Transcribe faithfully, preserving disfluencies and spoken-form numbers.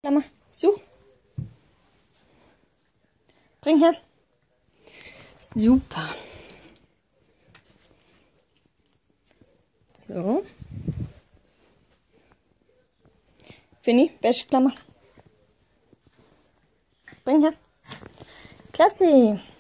Klammer, such. Bring her. Super. So. Finny, Wäscheklammer. Bring her. Klasse.